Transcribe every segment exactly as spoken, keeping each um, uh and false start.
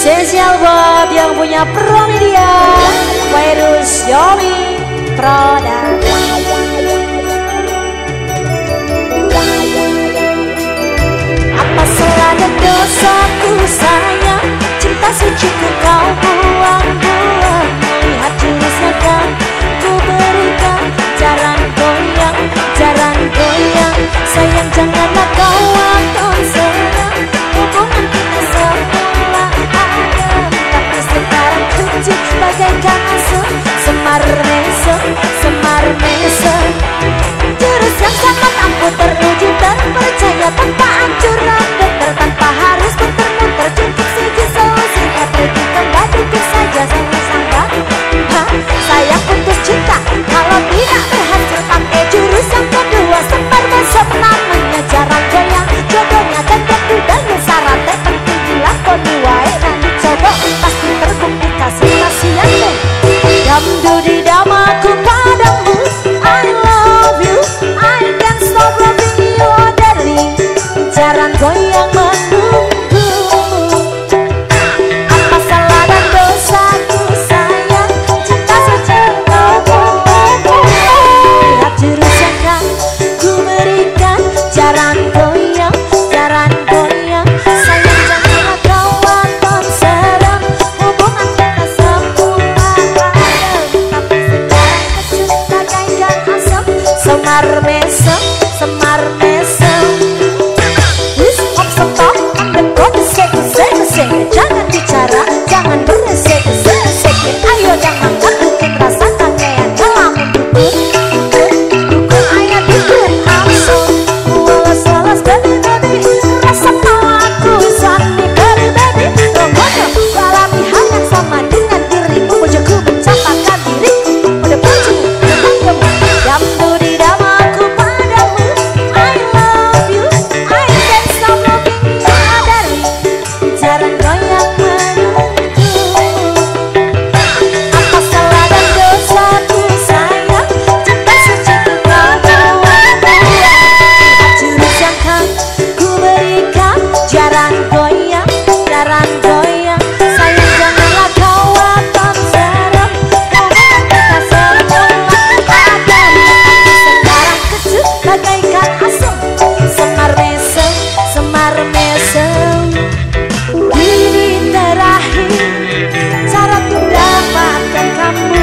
Spesial buat yang punya Promedia, Virus Yomi Product. Apa salah dan dosaku sayang, cinta suciku kau buang-buang. Lihat jurusnya kan ku berikan, jarang goyang, jarang goyang. Sayang janganlah kau akan senang, hubungan kita semula adem. Tapi sekarang tujuh bagaikan asap, semar mesem, semar mesem. Jurus yang sangat ampuh teruji terpercaya, tanpa anjuran dokter, tanpa harus muter-muter cukup sedikit solusi. Atletikan duduk saja sama-sama. Saya putus cinta kalau tidak berhasil pakai jurus yang kedua, semar mesem namanya jarang goyang. Jodohnya dan kedudanya syaratnya penting dilakoni wae, nanti coba pasti terbukti kasih kasihanmu. Damdu di damaku padamu, I love you, I can't stop loving you, oh darling. Jarang goyang menunggumu. Apa salah dan dosaku sayang, cinta suci kau buang-buang. Lihat jurus yang kan ku berikan, jarang goyang, jarang goyang. Sayang janganlah kau akan serang, hubungan kita semula adem. Tapi sekarang kecut bagaikan asap, semar mesem, semar mesem. Please stop, stop, and go to second, second, second. Jangan bicara, jangan beresek, beresek. Ayo jangan bikin rasa kakean dalam dukun, dukun ayat dukun langsung. Walas-walas baby baby, rasa malaku suami baby baby. Romono alami hal yang sama dengan dirimu, mojoku mencapakan diriku pada pujumu, denganmu. Damdu di damaku padamu, I love you, I can't stop loving you, oh darling. Jarang goyang menunggumu. Apa salah dan dosaku sayang, cinta suciku kau buang-buang. Lihat jurus yang kan ku berikan, jarang goyang, jarang goyang. Sayang janganlah kau akan serang, hubungan kita semula adem. Sekarang kecut bagaikan asam, semar mesem, semar mesem. Ini terakhir cara untuk dapatkan kamu.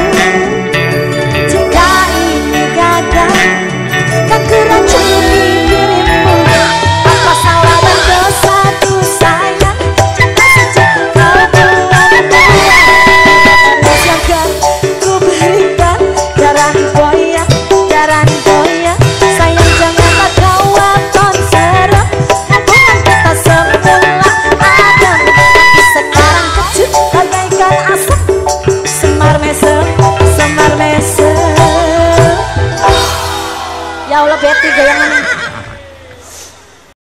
Jika ini gagal, kan ku racuni dirimu. Apa salah dan dosaku sayang, cinta suci kau buang-buang. Jurus yang kan ku berikan, jarang goyang, jarang goyang. Sayang janganlah kau akan serang, hubungan kita semula adem. Tapi sekarang kecut bagaikan asap, semar mesem, semar mesem. Ya Allah Betty goyangan.